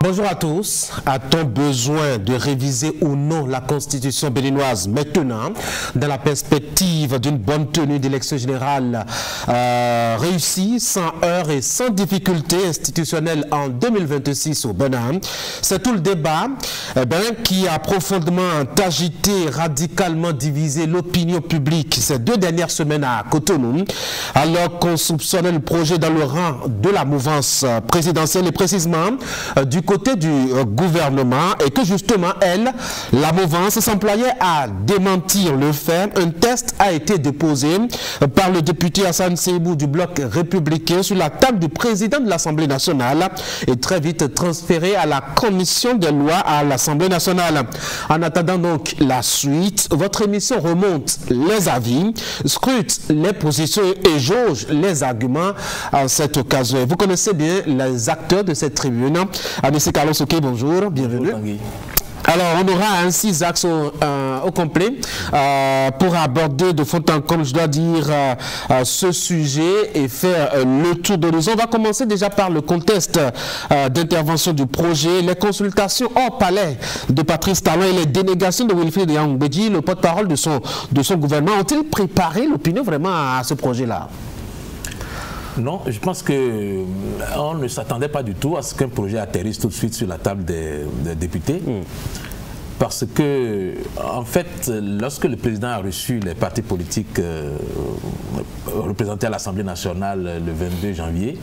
Bonjour à tous. A-t-on besoin de réviser ou non la constitution béninoise maintenant, dans la perspective d'une bonne tenue d'élection générale réussie, sans heurts et sans difficultés institutionnelles en 2026 au Bénin? C'est tout le débat qui a profondément agité, radicalement divisé l'opinion publique ces 2 dernières semaines à Cotonou, alors qu'on soupçonnait le projet dans le rang de la mouvance présidentielle et précisément du côté du gouvernement, et que justement la mouvance s'employait à démentir le fait. Un test a été déposé par le député Hassan Seibou du bloc républicain sur la table du président de l'Assemblée nationale et très vite transféré à la commission des lois à l'Assemblée nationale. En attendant donc la suite, votre émission remonte les avis, scrute les positions et jauge les arguments à cette occasion. Vous connaissez bien les acteurs de cette tribune. Anissé Carlos Souké, bonjour, bienvenue. Bonjour, alors, on aura 6 axes au complet pour aborder de fond en comble, je dois dire, ce sujet et faire le tour de l'horizon. On va commencer déjà par le contexte d'intervention du projet, les consultations hors palais de Patrice Talon et les dénégations de Wilfried Nyambedji, le porte-parole de son gouvernement. Ont-ils préparé l'opinion vraiment à ce projet-là? Non, je pense qu'on ne s'attendait pas du tout à ce qu'un projet atterrisse tout de suite sur la table des députés. Parce que, en fait, lorsque le président a reçu les partis politiques représentés à l'Assemblée nationale le 22 janvier,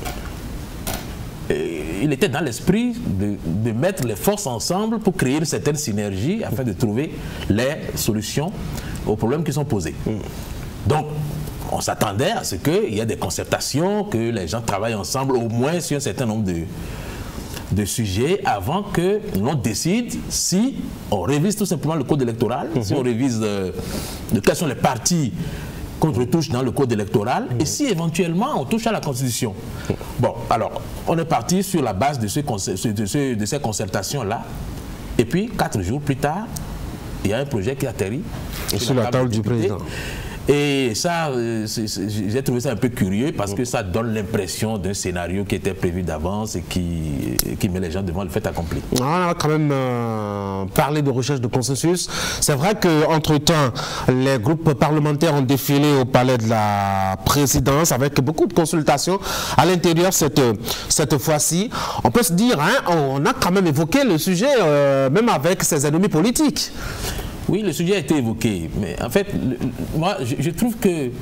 il était dans l'esprit de mettre les forces ensemble pour créer une certaine synergie afin de trouver les solutions aux problèmes qui sont posés. Donc, on s'attendait à ce qu'il y ait des concertations, que les gens travaillent ensemble au moins sur un certain nombre de sujets avant que l'on décide si on révise tout simplement le code électoral, si on révise quels sont les partis qu'on retouche dans le code électoral et si éventuellement on touche à la Constitution. Bon, alors, on est parti sur la base de ces concertations-là et puis 4 jours plus tard, il y a un projet qui atterrit sur la table du président. Et ça, j'ai trouvé ça un peu curieux parce que ça donne l'impression d'un scénario qui était prévu d'avance et qui met les gens devant le fait accompli. On a quand même parlé de recherche de consensus. C'est vrai qu'entre-temps, les groupes parlementaires ont défilé au palais de la présidence avec beaucoup de consultations à l'intérieur cette fois-ci. On peut se dire, on a quand même évoqué le sujet, même avec ses ennemis politiques. Oui, le sujet a été évoqué, mais en fait, moi, je trouve que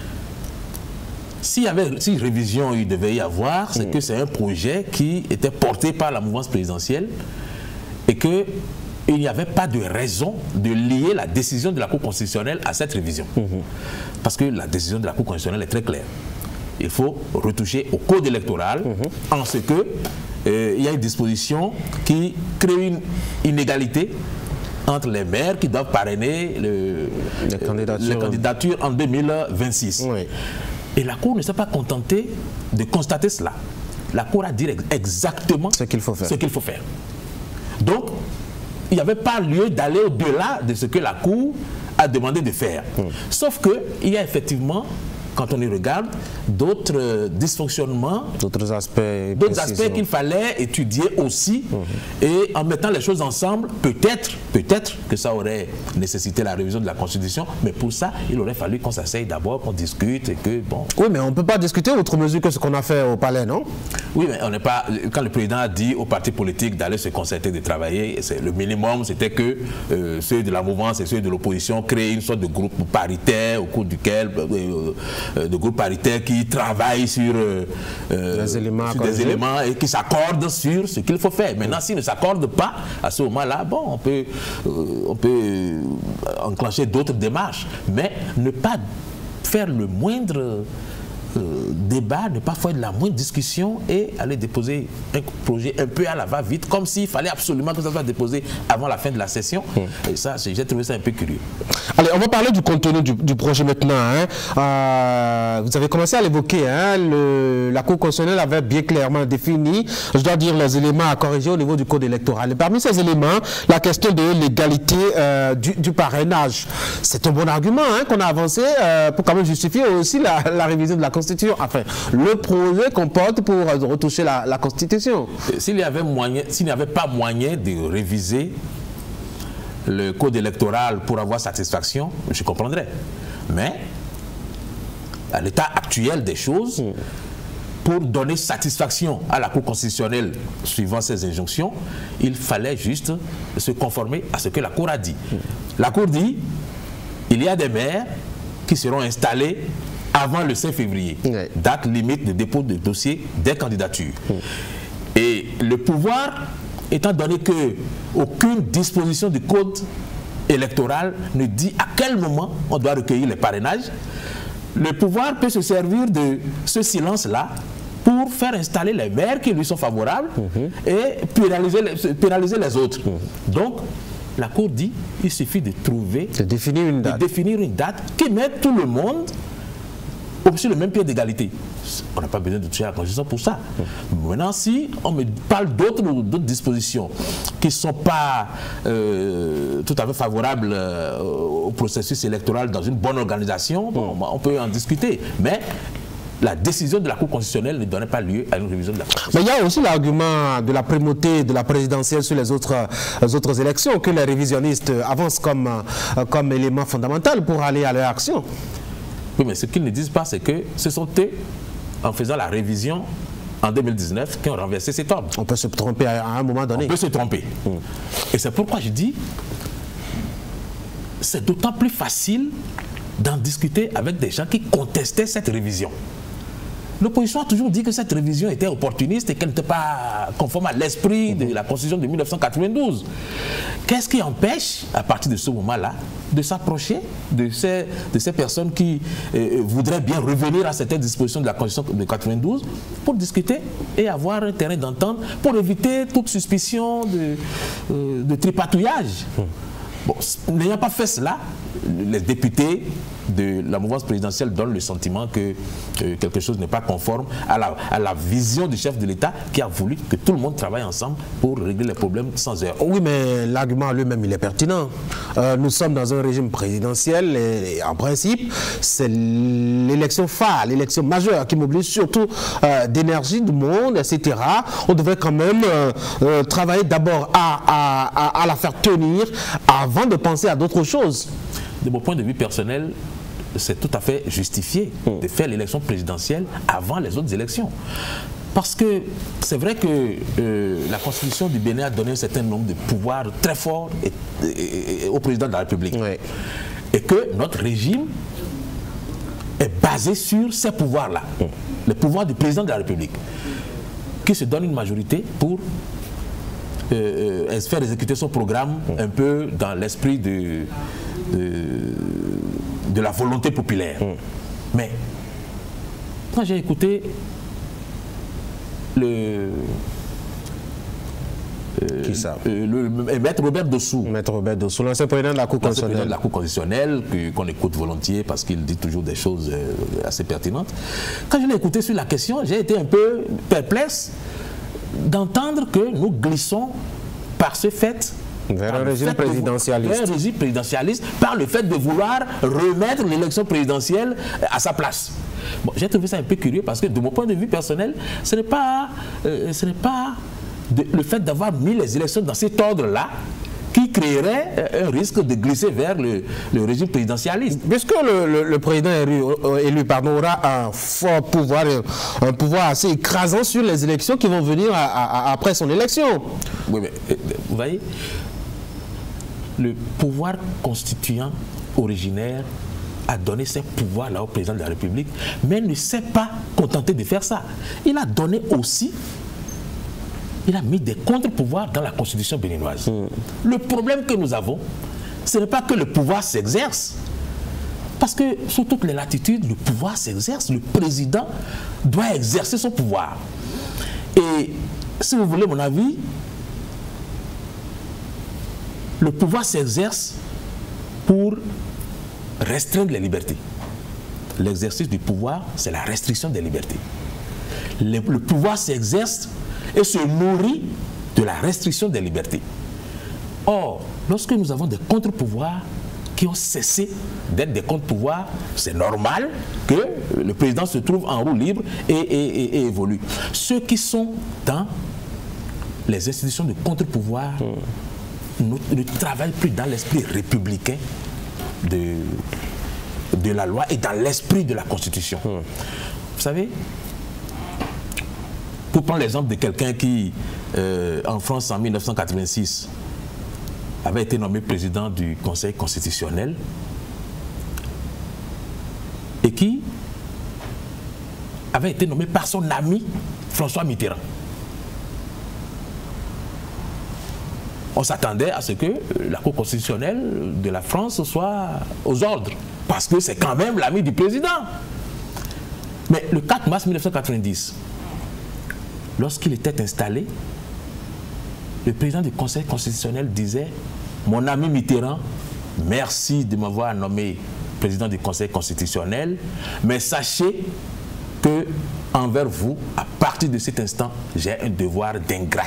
si révision il devait y avoir, c'est que c'est un projet qui était porté par la mouvance présidentielle et qu'il n'y avait pas de raison de lier la décision de la Cour constitutionnelle à cette révision. Parce que la décision de la Cour constitutionnelle est très claire. Il faut retoucher au code électoral en ce que il y a une disposition qui crée une inégalité entre les maires qui doivent parrainer les candidatures en 2026. Et la Cour ne s'est pas contentée de constater cela. La Cour a dit exactement ce qu'il faut faire. Donc, il n'y avait pas lieu d'aller au-delà de ce que la Cour a demandé de faire. Sauf qu'il y a effectivement, quand on y regarde, d'autres dysfonctionnements, d'autres aspects qu'il fallait étudier aussi. Et en mettant les choses ensemble, peut-être que ça aurait nécessité la révision de la Constitution, mais pour ça, il aurait fallu qu'on s'asseye d'abord, qu'on discute et que, bon... Oui, mais on ne peut pas discuter autre mesure que ce qu'on a fait au palais, non? Oui, mais on n'est pas... Quand le président a dit aux partis politiques d'aller se concerter, de travailler, le minimum, c'était que ceux de la mouvance et ceux de l'opposition créent une sorte de groupe paritaire au cours duquel... de groupes paritaires qui travaillent sur des éléments et qui s'accordent sur ce qu'il faut faire. Maintenant, s'ils ne s'accordent pas, à ce moment-là, bon, on peut enclencher d'autres démarches, mais ne pas faire le moindre débat, ne pas faire de la moindre discussion et aller déposer un projet un peu à la va-vite, comme s'il fallait absolument que ça soit déposé avant la fin de la session. Et ça, j'ai trouvé ça un peu curieux. Allez, on va parler du contenu du projet maintenant. Vous avez commencé à l'évoquer. La Cour constitutionnelle avait bien clairement défini, je dois dire, les éléments à corriger au niveau du code électoral. Et parmi ces éléments, la question de l'égalité du parrainage. C'est un bon argument qu'on a avancé pour quand même justifier aussi la révision de la Constitution. Constitution. Enfin, le projet qu'on porte pour retoucher la Constitution. S'il n'y avait pas moyen de réviser le code électoral pour avoir satisfaction, je comprendrais. Mais, à l'état actuel des choses, pour donner satisfaction à la Cour constitutionnelle suivant ces injonctions, il fallait juste se conformer à ce que la Cour a dit. La Cour dit, il y a des maires qui seront installés avant le 5 février, date limite de dépôt de dossier des candidatures. Et le pouvoir, étant donné qu'aucune disposition du code électoral ne dit à quel moment on doit recueillir les parrainages, le pouvoir peut se servir de ce silence-là pour faire installer les maires qui lui sont favorables et pénaliser les autres. Donc, la Cour dit qu'il suffit de trouver, de définir une date qui met tout le monde sur le même pied d'égalité. On n'a pas besoin de toucher à la Constitution pour ça. Maintenant, si on me parle d'autres dispositions qui ne sont pas tout à fait favorables au processus électoral dans une bonne organisation, on peut en discuter. Mais la décision de la Cour constitutionnelle ne donnait pas lieu à une révision de la Constitution. Mais il y a aussi l'argument de la primauté de la présidentielle sur les autres élections que les révisionnistes avancent comme élément fondamental pour aller à leur action. Oui, mais ce qu'ils ne disent pas, c'est que ce sont eux, en faisant la révision en 2019, qui ont renversé cet ordre. On peut se tromper à un moment donné. On peut se tromper. Et c'est pourquoi je dis, c'est d'autant plus facile d'en discuter avec des gens qui contestaient cette révision. L'opposition a toujours dit que cette révision était opportuniste et qu'elle n'était pas conforme à l'esprit de la Constitution de 1992. Qu'est-ce qui empêche, à partir de ce moment-là, de s'approcher de ces personnes qui voudraient bien revenir à certaines dispositions de la Constitution de 1992 pour discuter et avoir un terrain d'entente pour éviter toute suspicion de tripatouillage? Bon, n'ayant pas fait cela, les députés de la mouvance présidentielle donnent le sentiment que quelque chose n'est pas conforme à la vision du chef de l'État qui a voulu que tout le monde travaille ensemble pour régler les problèmes sans heurts. Oui, mais l'argument lui-même, il est pertinent. Nous sommes dans un régime présidentiel et en principe, c'est l'élection phare, l'élection majeure qui mobilise surtout d'énergie du monde, etc. On devrait quand même travailler d'abord à la faire tenir avant de penser à d'autres choses. De mon point de vue personnel, c'est tout à fait justifié de faire l'élection présidentielle avant les autres élections. Parce que c'est vrai que la Constitution du Bénin a donné un certain nombre de pouvoirs très forts au président de la République. Oui. Et que notre régime est basé sur ces pouvoirs-là. Les pouvoirs du président de la République, qui se donne une majorité pour faire exécuter son programme un peu dans l'esprit de la volonté populaire. Mais quand j'ai écouté Maître Robert Dossou, l'ancien président de la Cour constitutionnelle, qu'on écoute volontiers parce qu'il dit toujours des choses assez pertinentes. Quand je l'ai écouté sur la question, j'ai été un peu perplexe d'entendre que nous glissons par ce fait vers un régime présidentialiste. Un régime présidentialiste par le fait de vouloir remettre l'élection présidentielle à sa place. Bon, j'ai trouvé ça un peu curieux parce que de mon point de vue personnel, ce n'est pas le fait d'avoir mis les élections dans cet ordre-là qui créerait un risque de glisser vers le régime présidentialiste. Puisque le président élu aura un fort pouvoir, un pouvoir assez écrasant sur les élections qui vont venir après son élection. Oui, mais vous voyez, le pouvoir constituant originaire a donné ces pouvoirs-là au président de la République, mais ne s'est pas contenté de faire ça. Il a donné aussi, il a mis des contre-pouvoirs dans la Constitution béninoise. Le problème que nous avons, ce n'est pas que le pouvoir s'exerce, parce que sous toutes les latitudes, le pouvoir s'exerce, le président doit exercer son pouvoir. Et si vous voulez mon avis, le pouvoir s'exerce pour restreindre les libertés. L'exercice du pouvoir, c'est la restriction des libertés. Le pouvoir s'exerce et se nourrit de la restriction des libertés. Or, lorsque nous avons des contre-pouvoirs, qui ont cessé d'être des contre-pouvoirs. C'est normal que le président se trouve en roue libre et évolue. Ceux qui sont dans les institutions de contre-pouvoir ne travaillent plus dans l'esprit républicain de la loi et dans l'esprit de la Constitution. Vous savez, pour prendre l'exemple de quelqu'un qui, en France en 1986, avait été nommé président du Conseil constitutionnel et qui avait été nommé par son ami François Mitterrand. On s'attendait à ce que la Cour constitutionnelle de la France soit aux ordres, parce que c'est quand même l'ami du président. Mais le 4 mars 1990, lorsqu'il était installé, le président du Conseil constitutionnel disait « Mon ami Mitterrand, merci de m'avoir nommé président du Conseil constitutionnel, mais sachez que envers vous, à partir de cet instant, j'ai un devoir d'ingratitude. »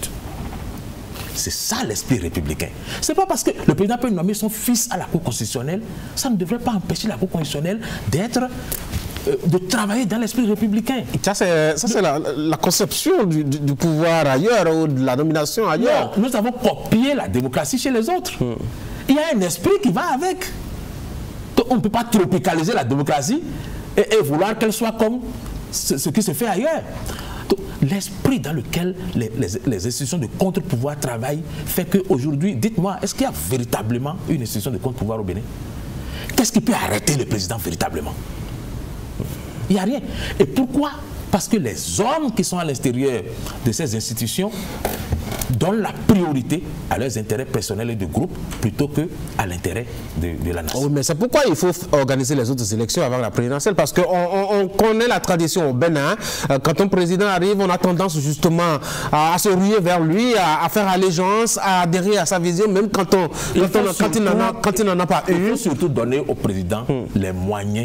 C'est ça l'esprit républicain. Ce n'est pas parce que le président peut nommer son fils à la Cour constitutionnelle, ça ne devrait pas empêcher la Cour constitutionnelle de travailler dans l'esprit républicain. Ça, c'est la conception du pouvoir ailleurs, ou de la nomination ailleurs. Non, nous avons copié la démocratie chez les autres. Il y a un esprit qui va avec. On ne peut pas tropicaliser la démocratie et vouloir qu'elle soit comme ce qui se fait ailleurs. L'esprit dans lequel les institutions de contre-pouvoir travaillent fait qu'aujourd'hui, dites-moi, est-ce qu'il y a véritablement une institution de contre-pouvoir au Bénin? Qu'est-ce qui peut arrêter le président véritablement? Il n'y a rien. Et pourquoi? Parce que les hommes qui sont à l'extérieur de ces institutions donnent la priorité à leurs intérêts personnels et de groupe plutôt qu'à l'intérêt de la nation. Oui, mais c'est pourquoi il faut organiser les autres élections avant la présidentielle, parce qu'on connaît la tradition au Bénin. Quand un président arrive, on a tendance justement à se ruer vers lui, à faire allégeance, à adhérer à sa vision, même quand il n'en a pas eu. Il faut surtout donner au président les moyens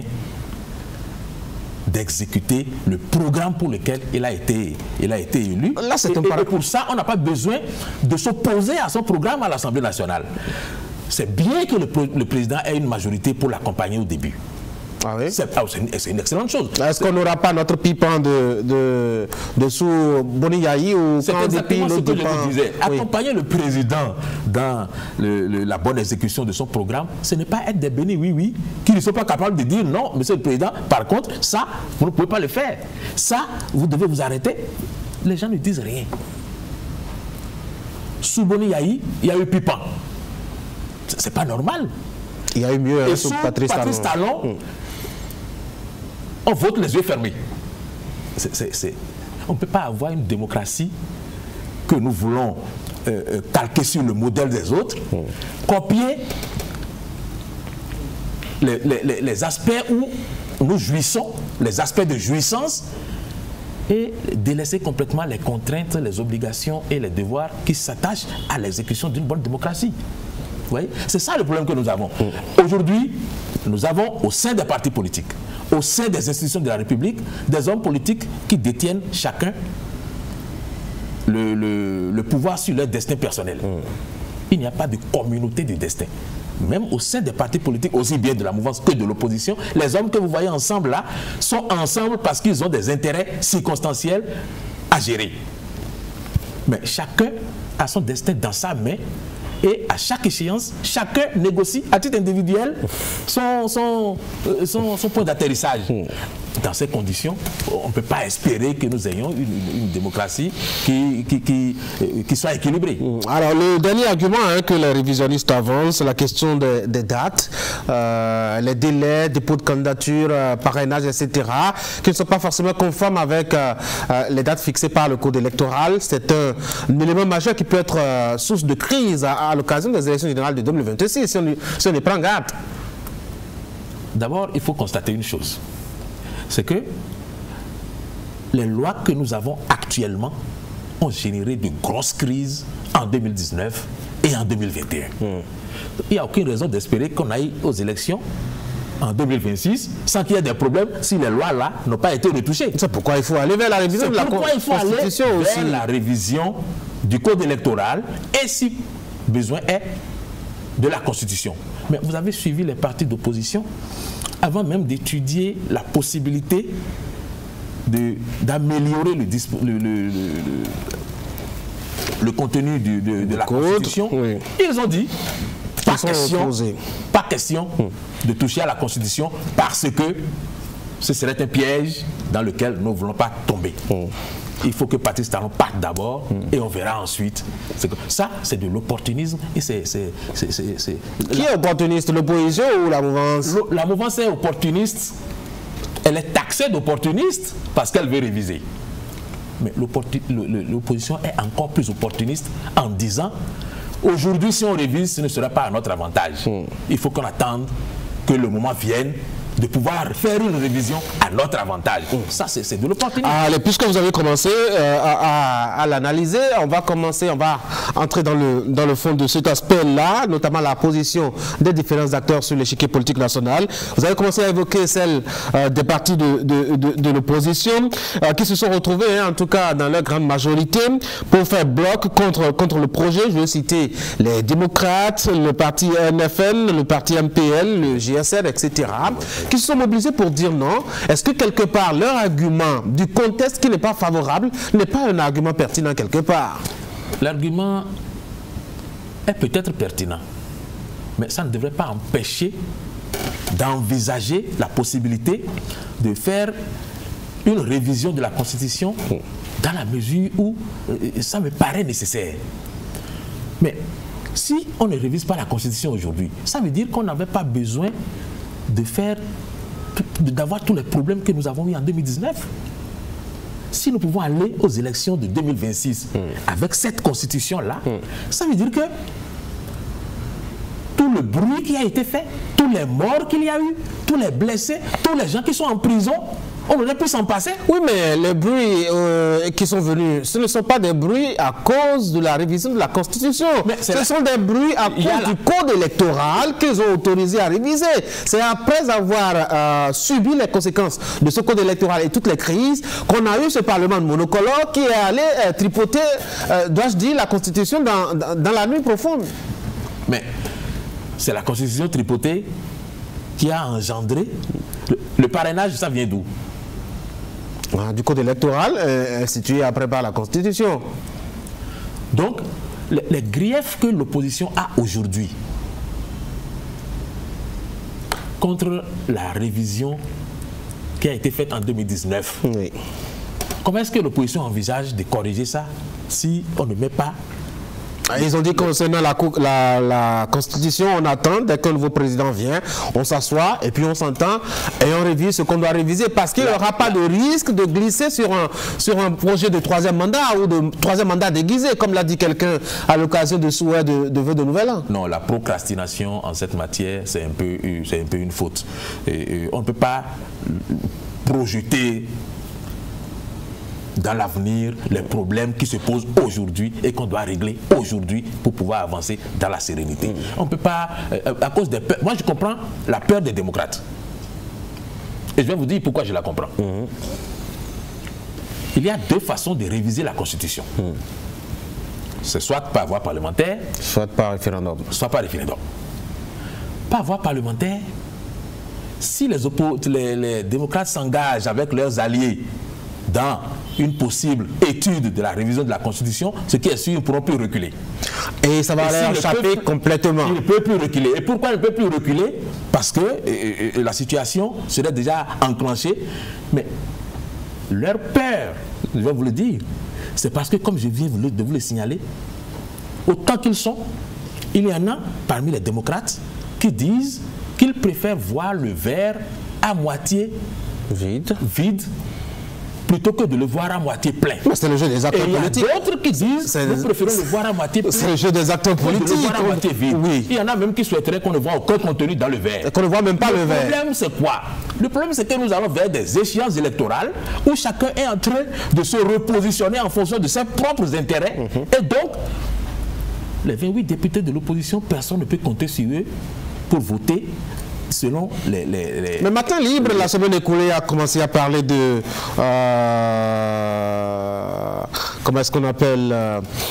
d'exécuter le programme pour lequel il a été élu. Là, et pour ça, on n'a pas besoin de s'opposer à son programme à l'Assemblée nationale. C'est bien que le président ait une majorité pour l'accompagner au début. Ah oui? C'est une excellente chose. Est-ce qu'on n'aura pas notre pipan de sous Boniyayi ou c'est exactement ce que je vous disais. Oui. Accompagner le président dans la bonne exécution de son programme, ce n'est pas être des bénis oui qui ne sont pas capables de dire non, monsieur le président, par contre, ça, vous ne pouvez pas le faire. Ça, vous devez vous arrêter. Les gens ne disent rien. Sous Boniyayi, il y a eu pipan. C'est pas normal. Il y a eu mieux et sous Patrice Talon, on vote les yeux fermés. On ne peut pas avoir une démocratie que nous voulons calquer sur le modèle des autres, copier les aspects où nous jouissons, les aspects de jouissance, et délaisser complètement les contraintes, les obligations et les devoirs qui s'attachent à l'exécution d'une bonne démocratie. Vous voyez? C'est ça le problème que nous avons. Aujourd'hui, nous avons au sein des partis politiques, au sein des institutions de la République, des hommes politiques qui détiennent chacun le pouvoir sur leur destin personnel. Il n'y a pas de communauté de destin. Même au sein des partis politiques, aussi bien de la mouvance que de l'opposition, les hommes que vous voyez ensemble là, sont ensemble parce qu'ils ont des intérêts circonstanciels à gérer. Mais chacun a son destin dans sa main. Et à chaque échéance, chacun négocie à titre individuel son point d'atterrissage. Dans ces conditions, on ne peut pas espérer que nous ayons une démocratie qui soit équilibrée. Alors, le dernier argument que les révisionnistes avancent, c'est la question des dates, les délais, dépôt de candidature, parrainage, etc., qui ne sont pas forcément conformes avec les dates fixées par le code électoral. C'est un élément majeur qui peut être source de crise à l'occasion des élections générales de 2026, si on y prend garde. D'abord, il faut constater une chose. C'est que les lois que nous avons actuellement ont généré de grosses crises en 2019 et en 2021. Il n'y a aucune raison d'espérer qu'on aille aux élections en 2026 sans qu'il y ait des problèmes si les lois là n'ont pas été retouchées. C'est pourquoi il faut aller vers la révision de la Constitution aussi. Vers la révision du code électoral et si besoin est de la Constitution. Mais vous avez suivi les partis d'opposition avant même d'étudier la possibilité d'améliorer le contenu de la Constitution. Oui. Ils ont dit pas question de toucher à la Constitution parce que ce serait un piège dans lequel nous ne voulons pas tomber. Il faut que Patrice Talon parte d'abord et on verra ensuite. Ça, c'est de l'opportunisme. Et Qui est opportuniste, l'opposition ou la mouvance? La mouvance est opportuniste. Elle est taxée d'opportuniste parce qu'elle veut réviser. Mais l'opposition est encore plus opportuniste en disant aujourd'hui, si on révise, ce ne sera pas à notre avantage. Il faut qu'on attende que le moment vienne de pouvoir faire une révision à notre avantage. Ça, c'est de l'opportunité. Allez, puisque vous avez commencé à l'analyser, on va entrer dans le fond de cet aspect-là, notamment la position des différents acteurs sur l'échiquier politique national. Vous avez commencé à évoquer celle des partis de l'opposition qui se sont retrouvés, en tout cas dans leur grande majorité, pour faire bloc contre le projet. Je vais citer les démocrates, le parti NFN, le parti MPL, le GSR, etc., qui se sont mobilisés pour dire non. Est-ce que quelque part leur argument du contexte qui n'est pas favorable n'est pas un argument pertinent quelque part? L'argument est peut-être pertinent, mais ça ne devrait pas empêcher d'envisager la possibilité de faire une révision de la Constitution dans la mesure où ça me paraît nécessaire. Mais si on ne révise pas la Constitution aujourd'hui, ça veut dire qu'on n'avait pas besoin d'avoir tous les problèmes que nous avons eu en 2019. Si nous pouvons aller aux élections de 2026 avec cette constitution-là, ça veut dire que tout le bruit qui a été fait, tous les morts qu'il y a eu, tous les blessés, tous les gens qui sont en prison, on aurait pu s'en passer. Oui, mais les bruits qui sont venus, ce ne sont pas des bruits à cause de la révision de la Constitution. Ce sont des bruits à cause du code électoral qu'ils ont autorisé à réviser. C'est après avoir subi les conséquences de ce code électoral et toutes les crises qu'on a eu ce Parlement de monocolore qui est allé tripoter, dois-je dire, la Constitution dans la nuit profonde. Mais c'est la Constitution tripotée qui a engendré le parrainage. Ça vient d'où? Du code électoral institué après par la Constitution. Donc, les griefs que l'opposition a aujourd'hui contre la révision qui a été faite en 2019, oui. Comment est-ce que l'opposition envisage de corriger ça si on ne met pas... Ils ont dit concernant la Constitution, on attend, dès qu'un nouveau président vient, on s'assoit et puis on s'entend et on révise ce qu'on doit réviser parce qu'il n'y aura pas de risque de glisser sur un projet de troisième mandat ou de troisième mandat déguisé, comme l'a dit quelqu'un à l'occasion de souhait de vœux de nouvel an. Non, la procrastination en cette matière, c'est un peu une faute. On ne peut pas projeter dans l'avenir les problèmes qui se posent aujourd'hui et qu'on doit régler aujourd'hui pour pouvoir avancer dans la sérénité. On ne peut pas, à cause des peurs. Moi, je comprends la peur des démocrates. Et je vais vous dire pourquoi je la comprends. Il y a deux façons de réviser la Constitution. C'est soit par voie parlementaire, soit par référendum. Soit par référendum. Par voie parlementaire, si les démocrates s'engagent avec leurs alliés dans une possible étude de la révision de la Constitution, ce qui est sûr, ils ne pourront plus reculer. Et ça va leur échapper complètement. Ils ne peuvent plus reculer. Et pourquoi ils ne peuvent plus reculer? Parce que la situation serait déjà enclenchée. Mais leur peur, je vais vous le dire, c'est parce que, comme je viens de vous le signaler, autant qu'ils sont, il y en a parmi les démocrates qui disent qu'ils préfèrent voir le verre à moitié vide plutôt que de le voir à moitié plein. C'est le jeu des acteurs politiques. Il y a d'autres qui disent nous préférons le voir à moitié plein. C'est le jeu des acteurs politiques. De le voir à moitié vide. Oui. Il y en a même qui souhaiteraient qu'on ne voit aucun contenu dans le verre. Qu'on ne voit même pas le verre. Le problème, c'est quoi? Le problème, c'est que nous allons vers des échéances électorales où chacun est en train de se repositionner en fonction de ses propres intérêts. Et donc, les 28 députés de l'opposition, personne ne peut compter sur eux pour voter selon les... Mais Matin Libre, la semaine écoulée, a commencé à parler de... comment est-ce qu'on appelle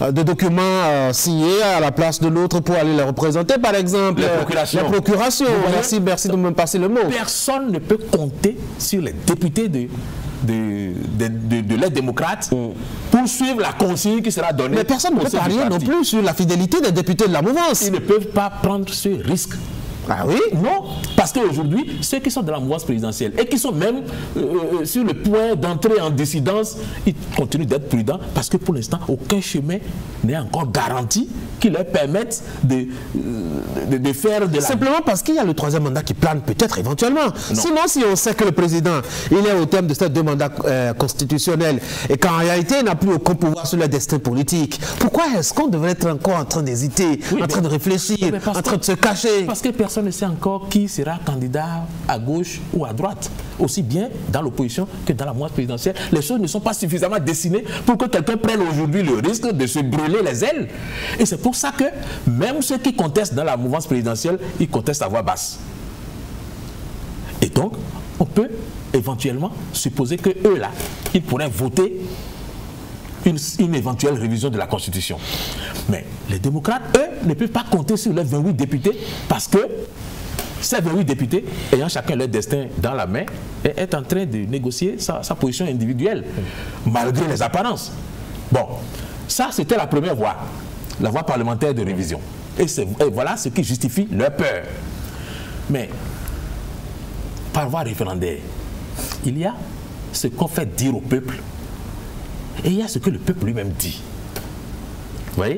de documents signés à la place de l'autre pour aller les représenter, par exemple. Les procurations. Merci de me passer le mot. Personne ne peut compter sur les députés de l'aide démocrate pour suivre la consigne qui sera donnée. Mais personne ne peut parier non plus sur la fidélité des députés de la mouvance. Ils ne peuvent pas prendre ce risque. Ah oui? Non, parce qu'aujourd'hui, ceux qui sont dans la mouvance présidentielle et qui sont même sur le point d'entrer en dissidence, ils continuent d'être prudents parce que pour l'instant, aucun chemin n'est encore garanti qui leur permette de faire de la... Simplement parce qu'il y a le troisième mandat qui plane peut-être éventuellement. Non. Sinon, si on sait que le président, il est au terme de ces deux mandats constitutionnels et qu'en réalité, il n'a plus aucun pouvoir sur le destin politique, pourquoi est-ce qu'on devrait être encore en train d'hésiter, en train de réfléchir, en train de se cacher? Parce que personne ne sait encore qui sera candidat à gauche ou à droite, aussi bien dans l'opposition que dans la mouvance présidentielle. Les choses ne sont pas suffisamment dessinées pour que quelqu'un prenne aujourd'hui le risque de se brûler les ailes. Et c'est pour ça que même ceux qui contestent dans la mouvance présidentielle, ils contestent à voix basse. Et donc, on peut éventuellement supposer que eux là, ils pourraient voter une éventuelle révision de la Constitution. Mais les démocrates, eux, ne peuvent pas compter sur les 28 députés parce que ces 28 députés, ayant chacun leur destin dans la main, est en train de négocier sa position individuelle, malgré les apparences. Bon, ça c'était la première voie, la voie parlementaire de révision. Et voilà ce qui justifie leur peur. Mais, par voie référendaire, il y a ce qu'on fait dire au peuple et il y a ce que le peuple lui-même dit. Vous voyez?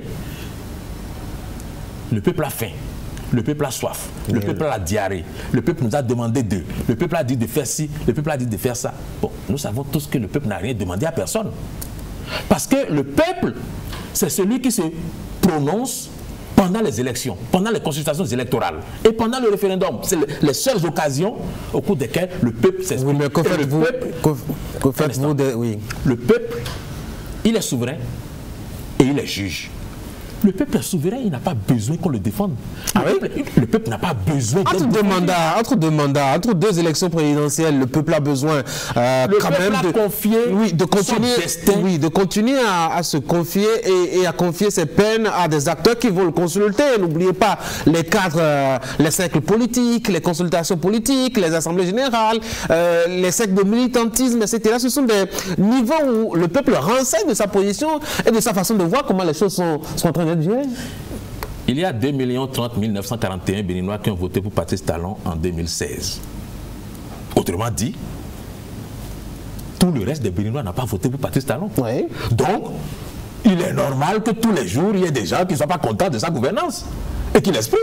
Le peuple a faim, le peuple a soif, le peuple a la diarrhée, le peuple nous a demandé d'eux, le peuple a dit de faire ci, le peuple a dit de faire ça. Bon, nous savons tous que le peuple n'a rien demandé à personne. Parce que le peuple, c'est celui qui se prononce pendant les élections, pendant les consultations électorales et pendant le référendum. C'est les seules occasions au cours desquelles le peuple s'exprime. Oui, mais que faites-vous? Oui. Le peuple, il est souverain et il est juge. Le peuple est souverain, il n'a pas besoin qu'on le défende. Le peuple n'a pas besoin entre deux mandats, entre deux élections présidentielles, le peuple a besoin de continuer à se confier et à confier ses peines à des acteurs qui vont le consulter. N'oubliez pas les cadres, les cercles politiques, les consultations politiques, les assemblées générales, les cercles de militantisme, etc. Ce sont des niveaux où le peuple renseigne de sa position et de sa façon de voir comment les choses sont en train d'être. Il y a 2 030 941 Béninois qui ont voté pour Patrice Talon en 2016. Autrement dit, tout le reste des Béninois n'a pas voté pour Patrice Talon. Oui. Donc, il est normal que tous les jours, il y ait des gens qui ne soient pas contents de sa gouvernance et qui l'expriment.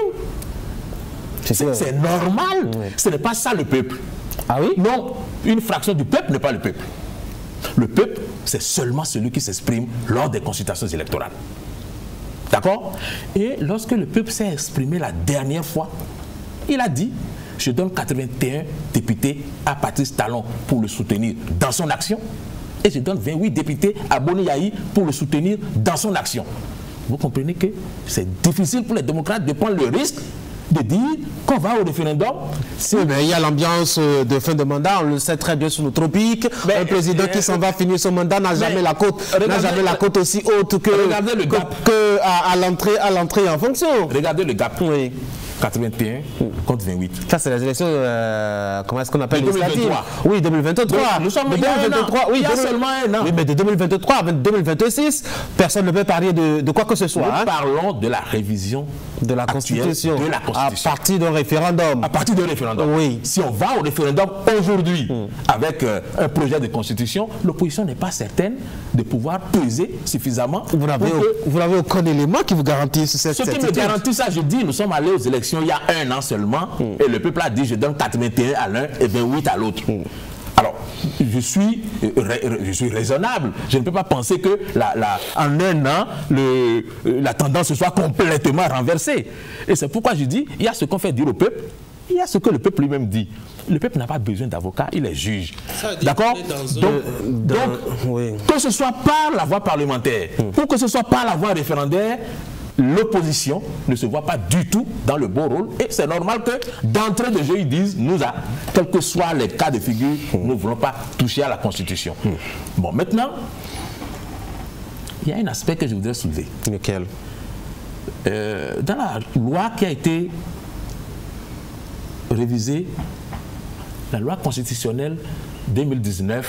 C'est normal. Oui. Ce n'est pas ça le peuple. Ah oui? Non, une fraction du peuple n'est pas le peuple. Le peuple, c'est seulement celui qui s'exprime lors des consultations électorales. D'accord? Et lorsque le peuple s'est exprimé la dernière fois, il a dit, je donne 81 députés à Patrice Talon pour le soutenir dans son action et je donne 28 députés à Boni Yahi pour le soutenir dans son action. Vous comprenez que c'est difficile pour les démocrates de prendre le risque de dire qu'on va au référendum. Oui, mais il y a l'ambiance de fin de mandat, on le sait très bien sur nos tropiques. Un président qui s'en va finir son mandat n'a jamais la côte aussi haute que à l'entrée en fonction. Regardez le gap. Oui. 81 contre 28. Ça, c'est les élections, comment est-ce qu'on appelle les 2023. Oui, 2023. Nous sommes il y a seulement un an. Oui, mais de 2023 à 2026, personne ne peut parler de quoi que ce soit. Nous parlons de la révision de la Constitution. De la Constitution. À partir d'un référendum. À partir d'un référendum. Oui. Si on va au référendum aujourd'hui avec un projet de Constitution, l'opposition n'est pas certaine de pouvoir peser suffisamment. Vous n'avez aucun élément qui vous garantisse cette certitude. Ce qui me garantit ça, je dis, nous sommes allés aux élections il y a un an seulement et le peuple a dit je donne 81 à l'un et 28 à l'autre. Alors, je suis raisonnable. Je ne peux pas penser que en un an, la tendance se soit complètement renversée. Et c'est pourquoi je dis, il y a ce qu'on fait dire au peuple, il y a ce que le peuple lui-même dit. Le peuple n'a pas besoin d'avocat, il est juge. D'accord? Donc, que ce soit par la voie parlementaire ou que ce soit par la voie référendaire, l'opposition ne se voit pas du tout dans le beau rôle et c'est normal que d'entrée de jeu ils disent quels que soient les cas de figure, nous ne voulons pas toucher à la Constitution. Bon, maintenant, il y a un aspect que je voudrais soulever. Lequel? Dans la loi qui a été révisée, la loi constitutionnelle 2019-40,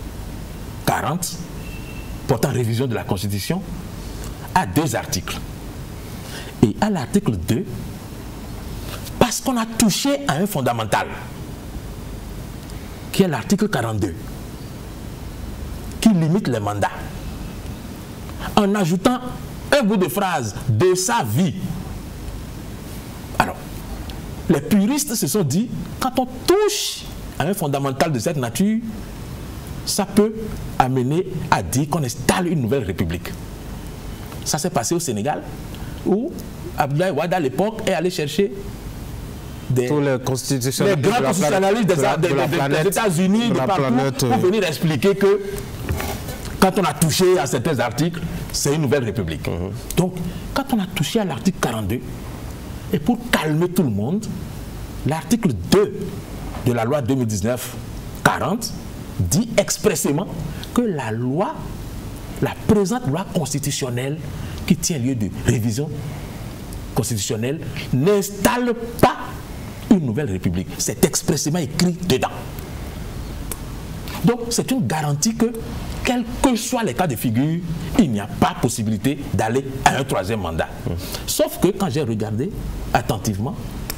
portant révision de la Constitution, a 2 articles. Et à l'article 2, parce qu'on a touché à un fondamental, qui est l'article 42, qui limite les mandats, en ajoutant un bout de phrase de sa vie. Alors, les puristes se sont dit, quand on touche à un fondamental de cette nature, ça peut amener à dire qu'on installe une nouvelle république. Ça s'est passé au Sénégal, où Abdoulaye Wade à l'époque est allé chercher les grands constitutionnalistes des États-Unis, de partout, pour venir expliquer que quand on a touché à certains articles, c'est une nouvelle république. Donc, quand on a touché à l'article 42, et pour calmer tout le monde, l'article 2 de la loi 2019-40 dit expressément que la loi, la présente loi constitutionnelle qui tient lieu de révision constitutionnelle, n'installe pas une nouvelle république. C'est expressément écrit dedans. Donc, c'est une garantie que, quels que soient les cas de figure, il n'y a pas possibilité d'aller à un 3e mandat. Sauf que quand j'ai regardé attentivement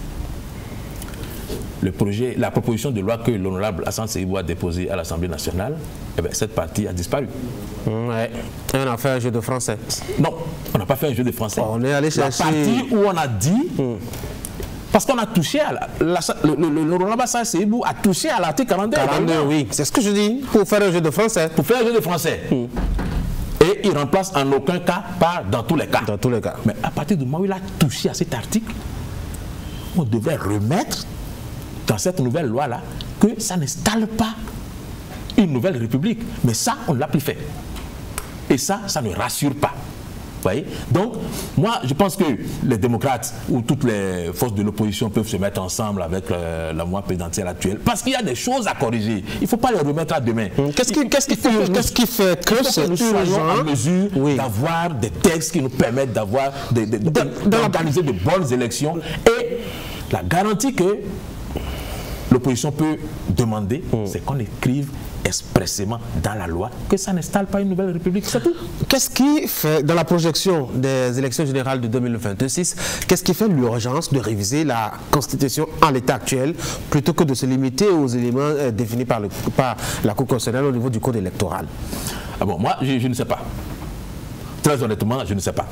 le projet, la proposition de loi que l'honorable Hassan Seibou a déposée à l'Assemblée nationale, eh bien, cette partie a disparu. Ouais. On a fait un jeu de français. Non, on n'a pas fait un jeu de français. On est allé chercher... La partie où on a dit... Parce qu'on a touché à l'honorable Hassan Seibou a touché à l'article 42. 42, oui. C'est ce que je dis, pour faire un jeu de français. Pour faire un jeu de français. Et il remplace en aucun cas par dans tous les cas. Dans tous les cas. Mais à partir du moment où il a touché à cet article, on devrait remettre dans cette nouvelle loi-là que ça n'installe pas une nouvelle république. Mais ça, on ne l'a plus fait. Et ça, ça ne rassure pas. Vous voyez? Donc, moi, je pense que les démocrates ou toutes les forces de l'opposition peuvent se mettre ensemble avec la mouvance présidentielle actuelle parce qu'il y a des choses à corriger. Il ne faut pas les remettre à demain. Qu'est-ce qui fait que nous soyons en mesure d'avoir des textes qui nous permettent d'avoir d'organiser de bonnes élections et la garantie que l'opposition peut demander, c'est qu'on écrive expressément dans la loi que ça n'installe pas une nouvelle république, c'est tout. Qu'est-ce qui fait, dans la projection des élections générales de 2026, qu'est-ce qui fait l'urgence de réviser la Constitution en l'état actuel plutôt que de se limiter aux éléments définis par la Cour constitutionnelle au niveau du code électoral? Ah bon, moi, je ne sais pas. Très honnêtement, je ne sais pas.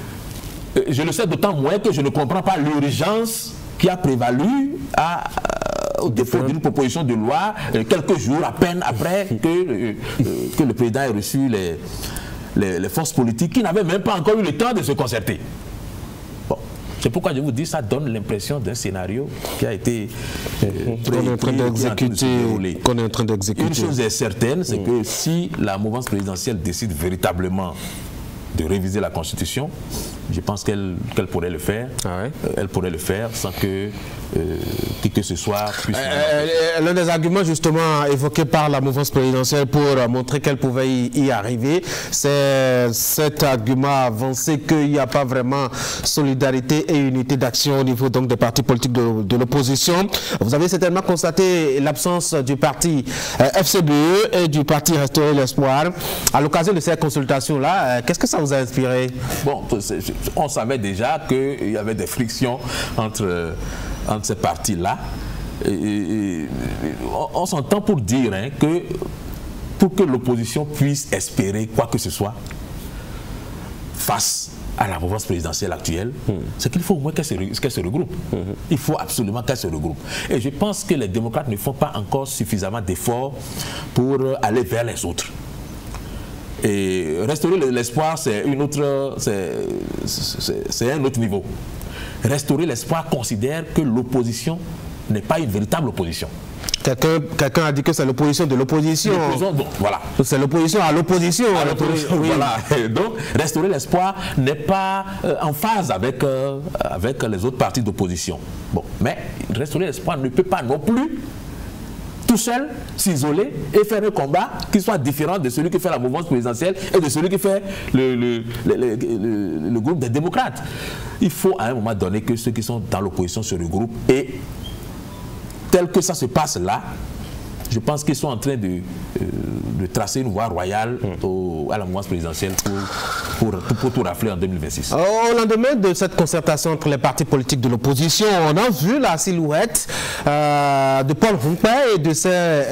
Je le sais d'autant moins que je ne comprends pas l'urgence qui a prévalu au défaut d'une proposition de loi quelques jours à peine après que le président ait reçu les forces politiques qui n'avaient même pas encore eu le temps de se concerter. Bon, c'est pourquoi je vous dis, ça donne l'impression d'un scénario qui a été qu'on est en train d'exécuter. Une chose est certaine, c'est que si la mouvance présidentielle décide véritablement de réviser la Constitution, je pense qu'elle pourrait le faire. Elle pourrait le faire sans que qui que ce soit puisse... L'un des arguments justement évoqués par la mouvance présidentielle pour montrer qu'elle pouvait y arriver, c'est cet argument avancé qu'il n'y a pas vraiment solidarité et unité d'action au niveau donc des partis politiques de l'opposition. Vous avez certainement constaté l'absence du parti FCBE et du parti Restaurer l'Espoir. À l'occasion de cette consultation-là, qu'est-ce que ça vous a inspiré? Bon, on savait déjà qu'il y avait des frictions entre ces partis-là. On s'entend pour dire que pour que l'opposition puisse espérer quoi que ce soit face à la mouvance présidentielle actuelle, c'est qu'il faut au moins qu'elle se regroupe. Il faut absolument qu'elle se regroupe. Et je pense que les démocrates ne font pas encore suffisamment d'efforts pour aller vers les autres. Et restaurer l'espoir, c'est un autre niveau. Restaurer l'espoir considère que l'opposition n'est pas une véritable opposition. Quelqu'un a dit que c'est l'opposition de l'opposition. Voilà. C'est l'opposition à l'opposition. Oui. Voilà. Donc, restaurer l'espoir n'est pas en phase avec les autres partis d'opposition. Bon, mais restaurer l'espoir ne peut pas non plus tout seul, s'isoler et faire un combat qui soit différent de celui qui fait la mouvance présidentielle et de celui qui fait le groupe des démocrates. Il faut à un moment donné que ceux qui sont dans l'opposition se regroupent et tel que ça se passe là, je pense qu'ils sont en train de tracer une voie royale à la mouvance présidentielle pour tout rafler en 2026. Au lendemain de cette concertation entre les partis politiques de l'opposition, on a vu la silhouette de Paul Roumpé et de ses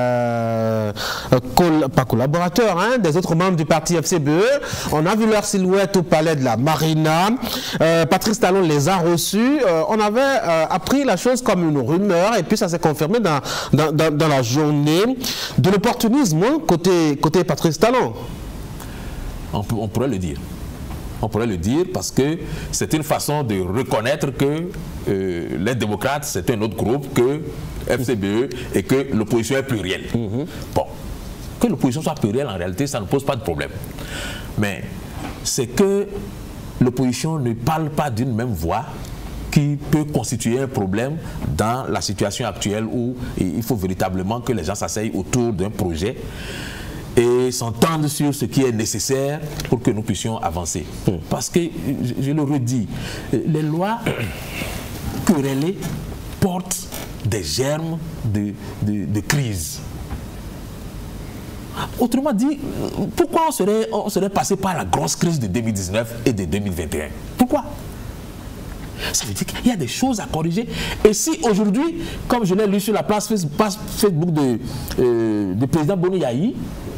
pas collaborateurs, hein, des autres membres du parti FCBE. On a vu leur silhouette au palais de la Marina. Patrice Talon les a reçus. On avait appris la chose comme une rumeur et puis ça s'est confirmé dans la journée. De l'opportunisme côté Patrice Talon. On pourrait le dire. On pourrait le dire parce que c'est une façon de reconnaître que les démocrates, c'est un autre groupe que FCBE et que l'opposition est plurielle. Bon, que l'opposition soit plurielle, en réalité, ça ne pose pas de problème. Mais c'est que l'opposition ne parle pas d'une même voix qui peut constituer un problème dans la situation actuelle où il faut véritablement que les gens s'asseyent autour d'un projet et s'entendent sur ce qui est nécessaire pour que nous puissions avancer. Parce que, je le redis, les lois querellées portent des germes de crise. Autrement dit, pourquoi on serait passé par la grosse crise de 2019 et de 2021? Pourquoi? Ça veut dire qu'il y a des choses à corriger. Et si aujourd'hui, comme je l'ai lu sur la page Facebook de président Boni Yahi,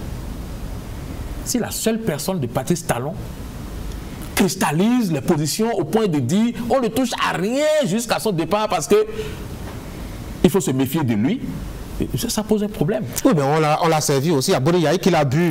si la seule personne de Patrice Talon cristallise les positions au point de dire on ne touche à rien jusqu'à son départ parce que il faut se méfier de lui, ça pose un problème. Oui, mais on l'a servi aussi à Boni Yahi qui a bu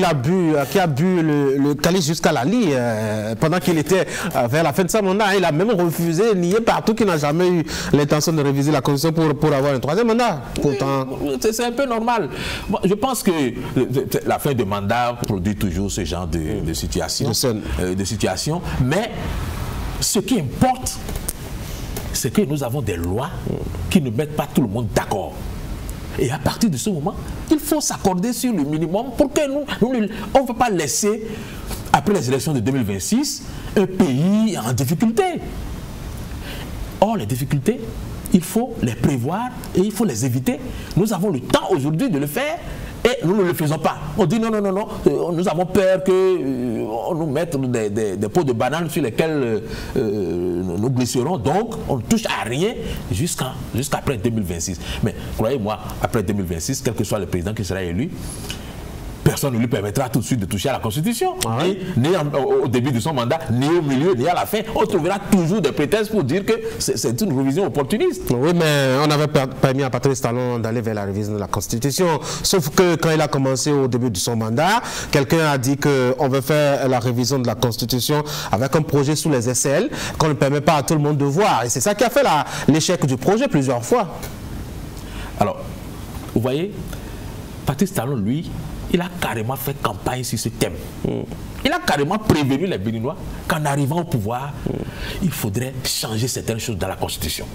le calice jusqu'à la lie pendant qu'il était vers la fin de sa mandat. Il a même refusé, nié partout qu'il n'a jamais eu l'intention de réviser la constitution pour avoir un troisième mandat. Pourtant, c'est un peu normal. Bon, je pense que la fin de mandat produit toujours ce genre de situation. Mais ce qui importe, c'est que nous avons des lois qui ne mettent pas tout le monde d'accord. Et à partir de ce moment, il faut s'accorder sur le minimum pour que on ne peut pas laisser, après les élections de 2026, un pays en difficulté. Or, les difficultés, il faut les prévoir et il faut les éviter. Nous avons le temps aujourd'hui de le faire et nous ne le faisons pas. On dit non, nous avons peur qu'on nous mette des pots de bananes sur lesquels nous glisserons. Donc, on ne touche à rien jusqu'après 2026. Mais croyez-moi, après 2026, quel que soit le président qui sera élu, personne ne lui permettra tout de suite de toucher à la Constitution. Ni au début de son mandat, ni au milieu, ni à la fin. On trouvera toujours des prétextes pour dire que c'est une révision opportuniste. Oui, mais on avait permis à Patrice Talon d'aller vers la révision de la Constitution. Sauf que quand il a commencé au début de son mandat, quelqu'un a dit qu'on veut faire la révision de la Constitution avec un projet sous les aisselles qu'on ne permet pas à tout le monde de voir. Et c'est ça qui a fait l'échec du projet plusieurs fois. Alors, vous voyez, Patrice Talon, lui, il a carrément fait campagne sur ce thème. Il a carrément prévenu les Béninois qu'en arrivant au pouvoir, il faudrait changer certaines choses dans la Constitution.